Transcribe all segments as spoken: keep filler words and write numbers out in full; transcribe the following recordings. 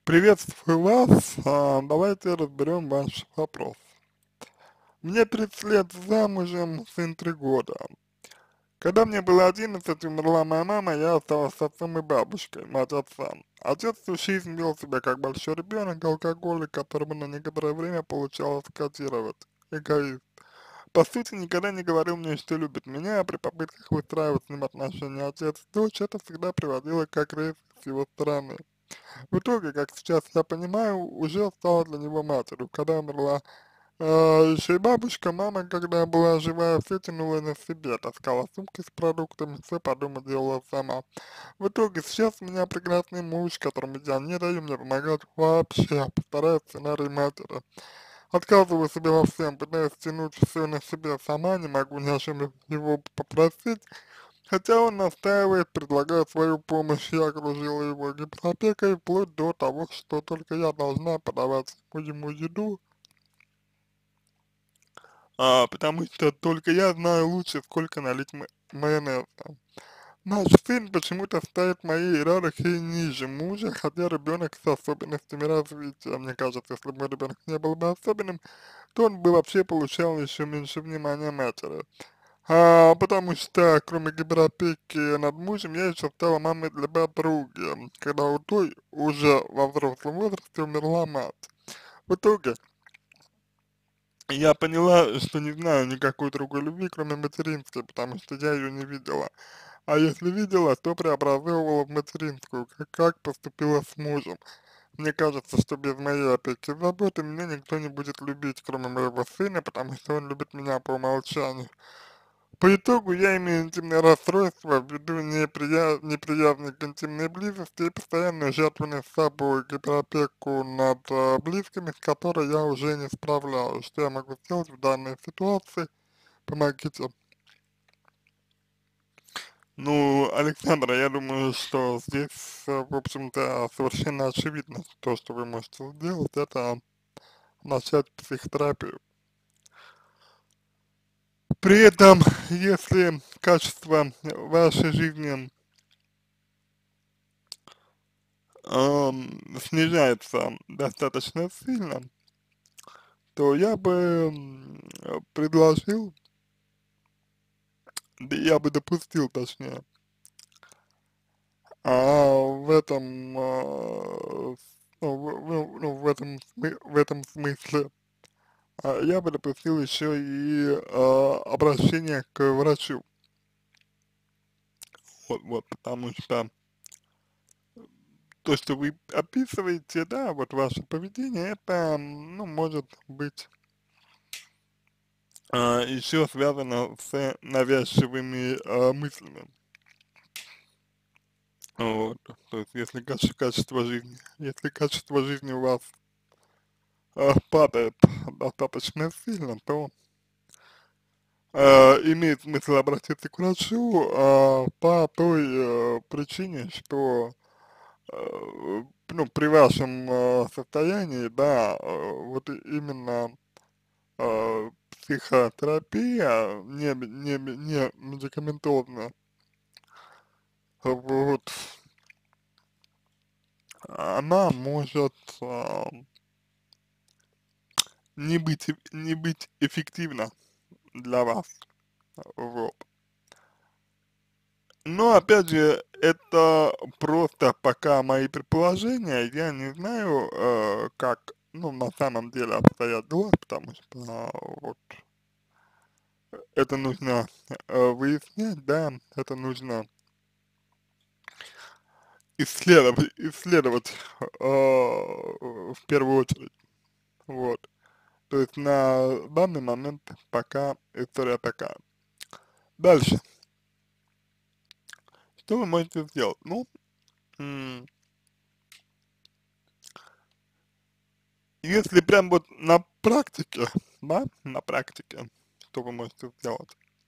Приветствую вас. А, давайте разберем ваш вопрос. Мне тридцать лет, замужем, сын три года. Когда мне было одиннадцать, умерла моя мама, я осталась с отцом и бабушкой, мать отца. Отец всю жизнь вел себя как большой ребенок, алкоголик, которому на некоторое время получалось котировать. Эгоист. По сути, никогда не говорил мне, что любит меня, а при попытках выстраивать с ним отношения отец-дочь, это всегда приводило к агрессии с его стороны. В итоге, как сейчас я понимаю, уже стала для него матерью. Когда умерла э, еще и бабушка, мама, когда была живая, все тянула на себе, таскала сумки с продуктами, все по дому делала сама. В итоге сейчас у меня прекрасный муж, которому я не даю мне помогать вообще, повторяю сценарий матери. Отказываю себе во всем, пытаюсь тянуть все на себе сама, не могу ни о чем его попросить. Хотя он настаивает, предлагает свою помощь, я окружила его гиперопекой, вплоть до того, что только я должна подавать ему еду, а, потому что только я знаю лучше, сколько налить ма- майонеза. Наш сын почему-то стоит в моей иерархии ниже мужа, хотя ребенок с особенностями развития. Мне кажется, если бы мой ребенок не был бы особенным, то он бы вообще получал еще меньше внимания матери. А, потому что, кроме гиперопеки над мужем, я еще стала мамой для подруги, когда у той уже во взрослом возрасте умерла мать. В итоге я поняла, что не знаю никакой другой любви, кроме материнской, потому что я ее не видела. А если видела, то преобразовывала в материнскую, как, как поступила с мужем. Мне кажется, что без моей опеки и заботы меня никто не будет любить, кроме моего сына, потому что он любит меня по умолчанию. По итогу я имею интимное расстройство ввиду неприя... неприязни к интимной близости и постоянную жертвенность собой, гиперопеку над э, близкими, с которой я уже не справляюсь. Что я могу сделать в данной ситуации? Помогите. Ну, Александра, я думаю, что здесь, э, в общем-то, совершенно очевидно, то, что вы можете сделать, это начать психотерапию. При этом, если качество вашей жизни ам, снижается достаточно сильно, то я бы м, э, предложил, да я бы допустил, точнее, а в этом, а, с- ну, в, в- ну, в этом, смы- в этом смысле, а, я бы допустил еще и а, обращение к врачу. Вот, вот, потому что то, что вы описываете, да, вот ваше поведение, это, м, ну, может быть а, еще связано с навязчивыми а, мыслями. Вот, то есть если каче- качество жизни, если качество жизни у вас а, падает достаточно сильно, то а, имеет смысл обратиться к врачу а, по той э, причине, что э, ну, при вашем э, состоянии, да, э, вот и- именно э, психотерапия, не, не, не медикаментозная, вот, она может а, не быть, эф- не быть эффективна для вас, вот. Но, опять же, это просто пока мои предположения, я не знаю, э, как, ну, на самом деле обстоят дела, потому что а, вот это нужно э, выяснять, да, это нужно исследовать, исследовать э, в первую очередь, вот. То есть на данный момент пока история такая. Дальше. Что вы можете сделать? Ну, м, если прям вот на практике, да, на практике, что вы можете сделать,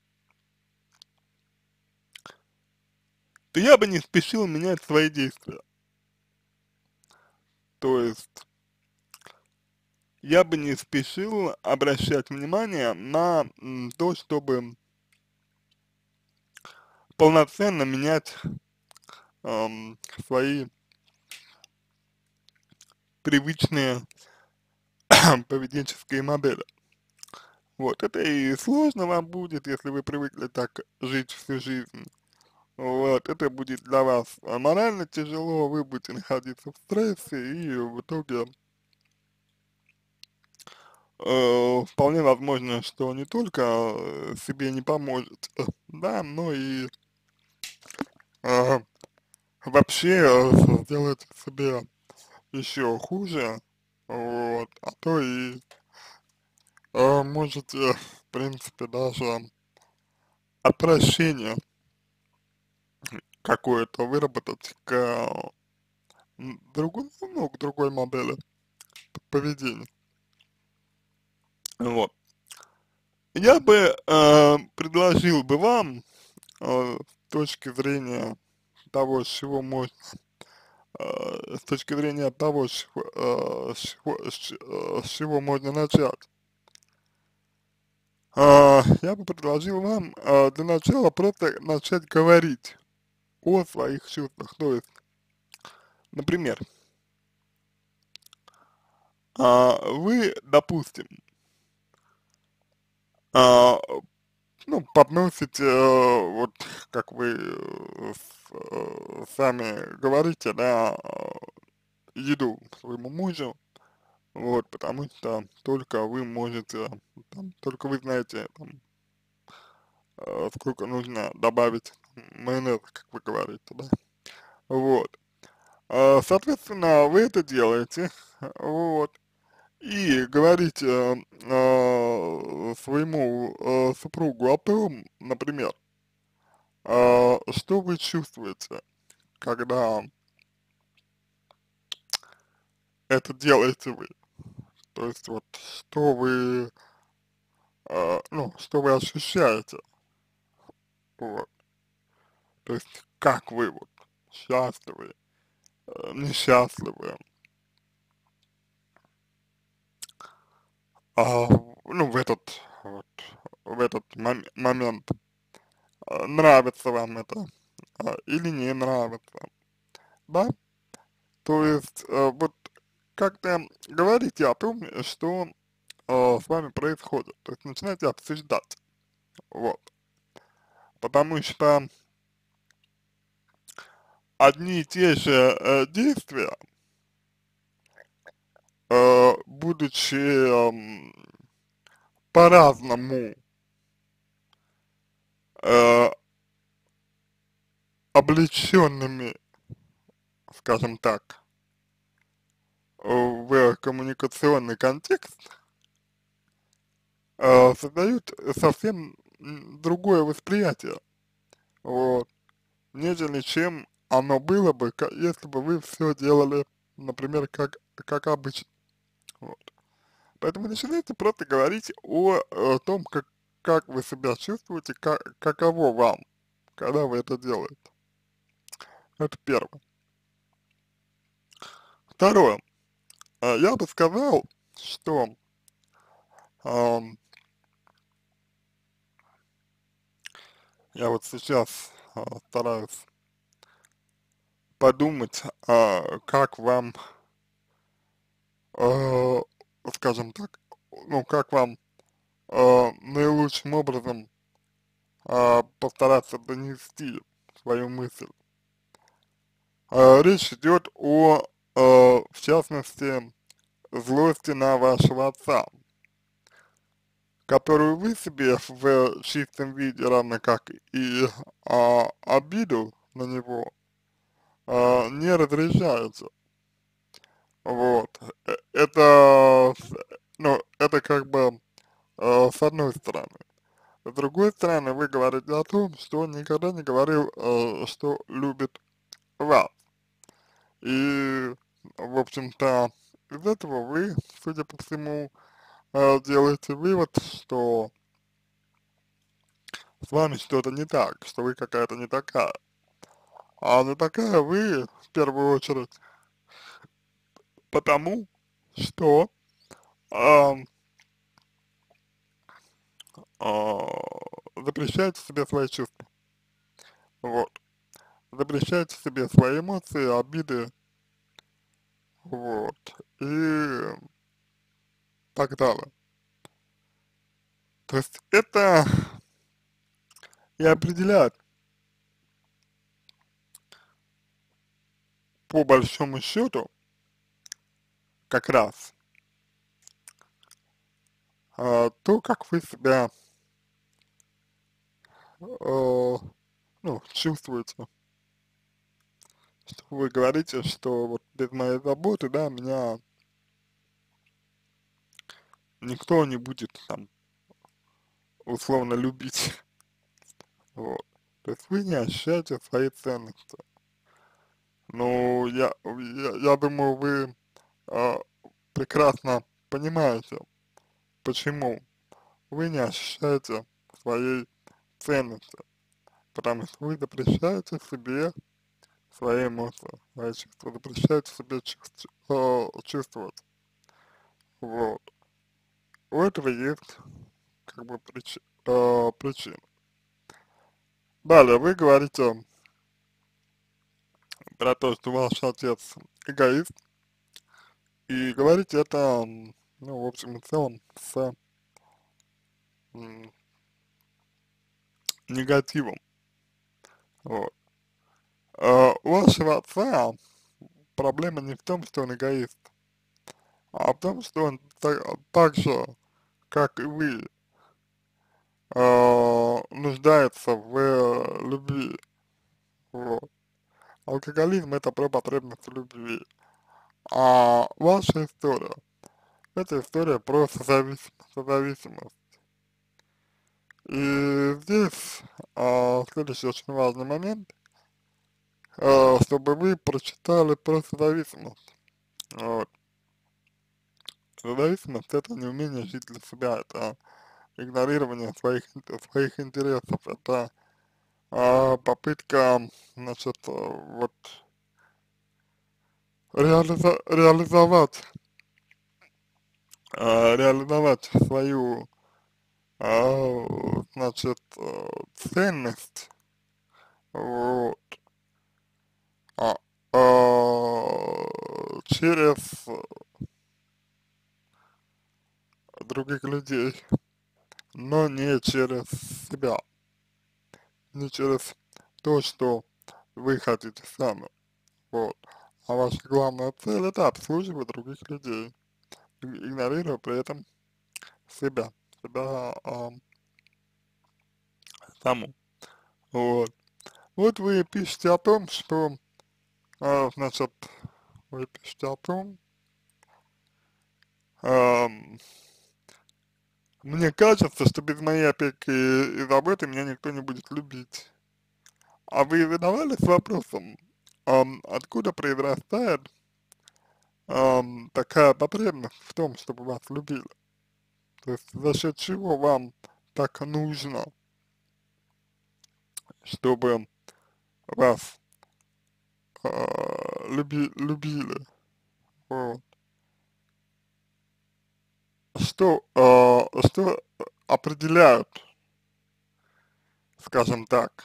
то я бы не спешил менять свои действия. То есть я бы не спешил обращать внимание на м, то, чтобы полноценно менять ам, свои привычные поведенческие модели. Вот, это и сложно вам будет, если вы привыкли так жить всю жизнь. Вот, это будет для вас а, морально тяжело, вы будете находиться в стрессе, и в итоге э, вполне возможно, что не только э, себе не поможете, да, но и э, вообще э, сделаете себе еще хуже, вот, а то и э, можете, в принципе, даже отвращение какое-то выработать к м, другой, ну, к другой модели поведения. Вот. Я бы э, предложил бы вам э, с точки зрения того, с чего можно, э, с точки зрения того, с чего, э, с чего, с ч- э, с чего можно начать, э, я бы предложил вам э, для начала просто начать говорить о своих чувствах. То есть, например, а, вы, допустим, а, ну, подносите, э, вот как вы э, с- э, сами говорите, да, э, еду своему мужу, вот, потому что только вы можете, там, только вы знаете, там, э, сколько нужно добавить майонеза, как вы говорите, да, вот. А, Соответственно, вы это делаете, вот, и говорите э, своему э, супругу о том, например, а, что вы чувствуете, когда это делаете вы? То есть вот что вы, а, ну, что вы ощущаете, вот. То есть как вы вот счастливы, э, несчастливы, а, ну, в этот вот, в этот мом момент, а, нравится вам это, а, или не нравится, да? То есть э, вот как-то говорите о том, что э, с вами происходит, то есть начинайте обсуждать, вот. Потому что одни и те же э, действия, э, будучи эм, по-разному э, облеченными, скажем так, в коммуникационный контекст, э, создают совсем м, другое восприятие, вот, нежели чем оно было бы, ка- если бы вы все делали, например, как, как обычно. Вот. Поэтому начинайте просто говорить о, э, том, как, как вы себя чувствуете, как, каково вам, когда вы это делаете. Это первое. Второе. А, Я бы сказал, что ам, я вот сейчас а, стараюсь подумать, а, как вам, э, скажем так, ну, как вам э, наилучшим образом а, постараться донести свою мысль. А, речь идет о, э, в частности, злости на вашего отца, которую вы себе в чистом виде, равно как и а, обиду на него, а, не разрешаете. Вот. Э, Это, с- ну, это как бы э, с одной стороны. С другой стороны, вы говорите о том, что он никогда не говорил, э, что любит вас. И, в общем-то, из этого вы, судя по всему, э, делаете вывод, что с вами что-то не так, что вы какая-то не такая. А не такая вы, в первую очередь, потому что а, а, запрещаете себе свои чувства. Вот. Запрещаете себе свои эмоции, обиды, вот. и так далее. То есть это и определяет по большому счету как раз а, то, как вы себя э, ну, чувствуете, что вы говорите, что вот без моей заботы, да, меня никто не будет там условно любить, вот. То есть вы не ощущаете свои ценности. Ну, я, я, я думаю, вы а, прекрасно понимаете, почему вы не ощущаете своей ценности, потому что вы запрещаете себе свои эмоции, свои чувства, запрещаете себе чувств, э, чувствовать, вот. У этого есть как бы причи, э, причина. Далее, вы говорите про то, что ваш отец эгоист, и говорите это, м, ну, в общем и целом, с м, негативом, вот. А у вашего отца проблема не в том, что он эгоист, а в том, что он так, так же, как и вы, э, нуждается в э, любви, вот. Алкоголизм это про потребность в любви, а ваша история, это история про созависимость, созависимость. И здесь а, следующий очень важный момент, а, чтобы вы прочитали про созависимость. Вот. Созависимость это неумение жить для себя, это игнорирование своих, своих интересов, это а, попытка, значит, э, вот, реализа реализовать, а, реализовать свою, а, значит, э, ценность, вот, а, а, через других людей, но не через себя, не через то, что вы хотите сами, вот. А ваша главная цель это обслуживать других людей, и- игнорируя при этом себя, себя а, саму, вот. Вот вы пишете о том, что, а, значит, вы пишете о том, ам, мне кажется, что без моей опеки и заботы меня никто не будет любить. А вы задавались вопросом, ам, откуда произрастает ам, такая потребность в том, чтобы вас любили? То есть за счет чего вам так нужно, чтобы вас а, люби, любили? Вот. Что, а, что определяют, скажем так,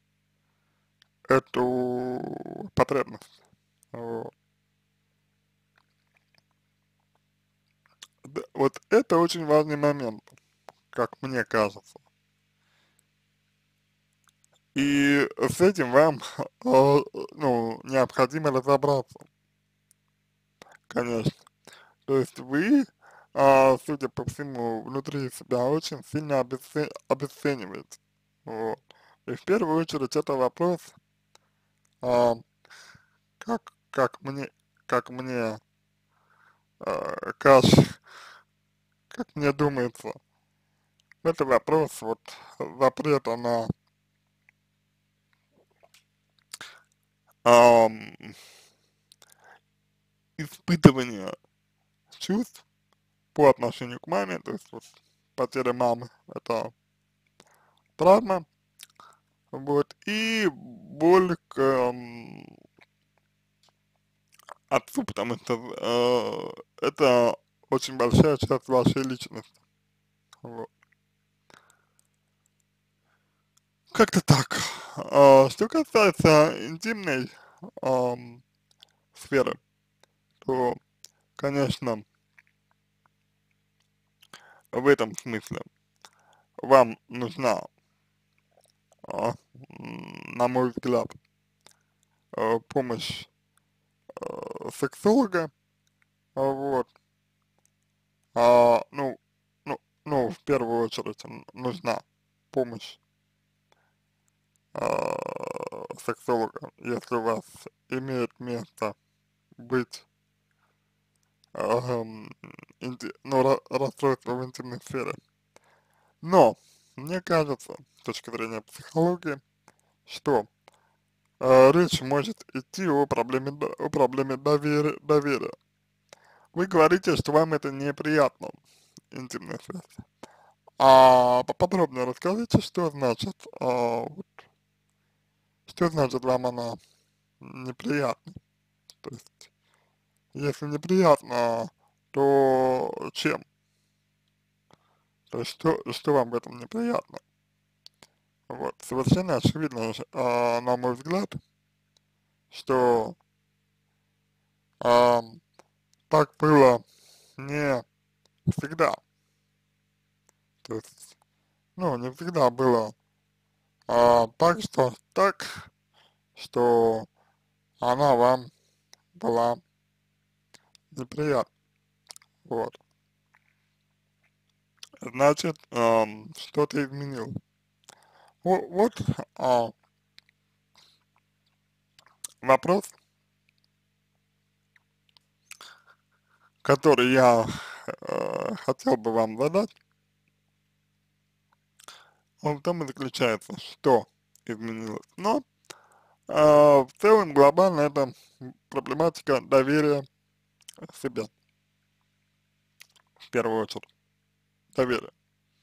эту потребность? Вот. Д- вот это очень важный момент, как мне кажется. И с этим вам, э, ну, необходимо разобраться, конечно. То есть вы, а, судя по всему, внутри себя очень сильно обесце обесцениваете. Вот. И в первую очередь это вопрос, а, как, как мне, как мне, а, кажется, как мне думается, это вопрос вот запрета на, ам, испытывание чувств по отношению к маме, то есть вот потеря мамы, это травма, вот, и боль к м, отцу, потому что э, это очень большая часть вашей личности, вот. Как-то так. А, что касается интимной ам, сферы, то, конечно, в этом смысле вам нужна, а, м, на мой взгляд, э, помощь э, сексолога, а, вот, а, ну, ну, ну, в первую очередь н- нужна помощь а, сексолога, если у вас имеет место быть ам, инти- ну, ра- расстройство в интимной сфере. Но мне кажется, с точки зрения психологии, что э, речь может идти о проблеме, д- о проблеме доверия, доверия. Вы говорите, что вам это неприятно, интимная связь. А поподробнее расскажите, что значит, а, вот, что значит вам она неприятна? То есть, если неприятно, то чем? То есть, что, что вам в этом неприятно? Вот, совершенно очевидно, ш- а, на мой взгляд, что а, так было не всегда. То есть, ну, не всегда было а, так, что так, что она вам была неприятна. Вот. Значит, ам, что-то изменил. Во- Вот, а, вопрос, который я э, хотел бы вам задать, он в том и заключается, что изменилось. Но а, в целом глобально это проблематика доверия себе, в первую очередь, доверия.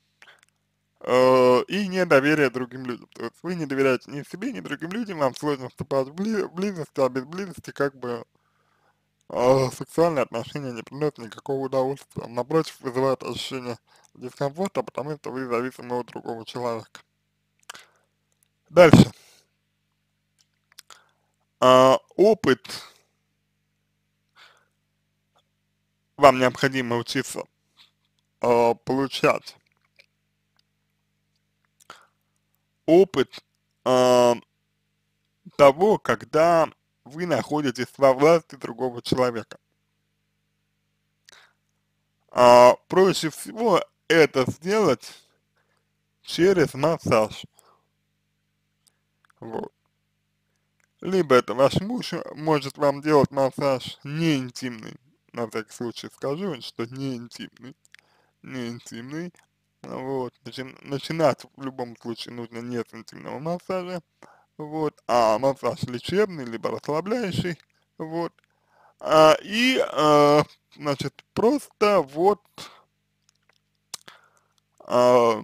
Э, и недоверие другим людям. То есть вы не доверяете ни себе, ни другим людям, вам сложно вступать в бли- в близость, а без близости как бы а, сексуальные отношения не приносят никакого удовольствия. Напротив, вызывают ощущение дискомфорта, потому что вы зависимы от другого человека. Дальше. А, опыт вам необходимо учиться а, получать. Опыт а, того, когда вы находитесь во власти другого человека. А, проще всего это сделать через массаж. Вот. Либо это ваш муж может вам делать массаж не интимный, на всякий случай скажу, что не интимный, не интимный, вот, начи начинать в любом случае нужно не с интимного массажа, вот, а массаж лечебный, либо расслабляющий, вот, а, и, а, значит, просто вот, а,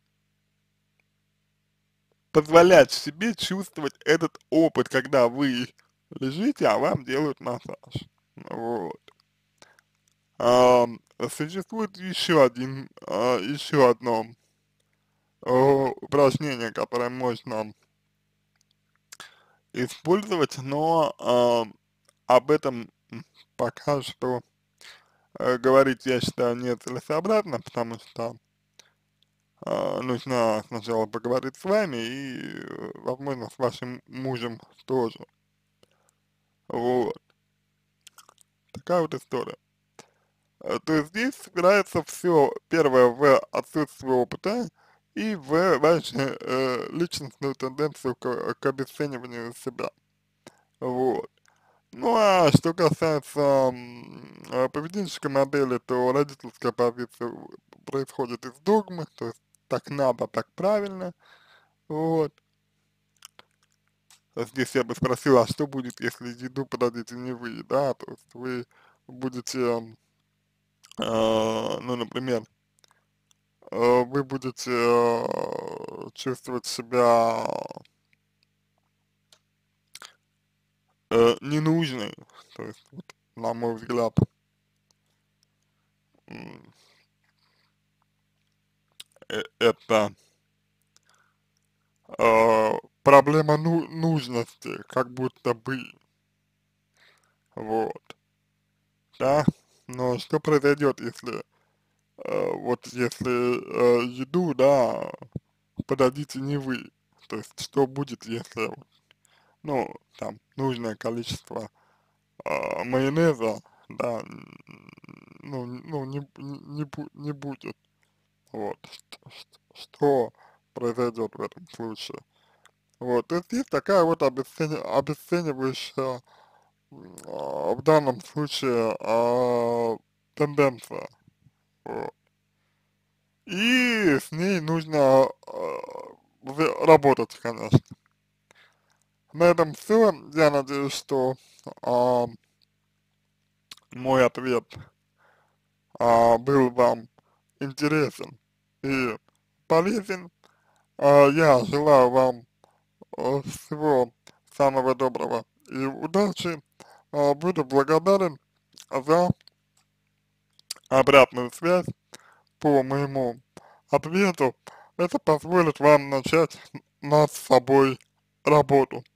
позволять себе чувствовать этот опыт, когда вы лежите, а вам делают массаж, вот. А, существует еще один, а, еще одно а, упражнение, которое можно использовать, но а, об этом м, пока что э, говорить, я считаю, нецелесообразно, потому что а, нужно сначала поговорить с вами и, э, возможно, с вашим мужем тоже. Вот, такая вот история. Э, То есть здесь собирается все, первое, в отсутствие опыта и в вашу э, личностную тенденцию к, к обесцениванию себя. Вот. Ну а что касается м, э, поведенческой модели, то родительская позиция происходит из догмы, то есть так надо, так правильно. Вот. А здесь я бы спросил, а что будет, если еду подадите не вы, да, то есть вы будете, м, э, ну, например, э, вы будете э, чувствовать себя э, ненужной, то есть, вот, на мой взгляд, м, э- это э, проблема ну нужности, как будто бы, вот, да, Но что произойдет, если, э, вот если, э, еду, да, подадите не вы? То есть что будет, если, ну, там, нужное количество, а, майонеза, да, н ну ну, не не не бу не будет. Вот, что что что произойдет в этом случае? Вот, то есть есть такая вот обесцени обесценивающая, м, а, в данном случае, а, тенденция. Вот. И с ней нужно, а, в работать, конечно. На этом всё. Я надеюсь, что, а, мой ответ, а, был вам интересен и полезен. А, я желаю вам, э, всего самого доброго и удачи. А, буду благодарен за обратную связь по моему ответу. Это позволит вам начать над собой работу.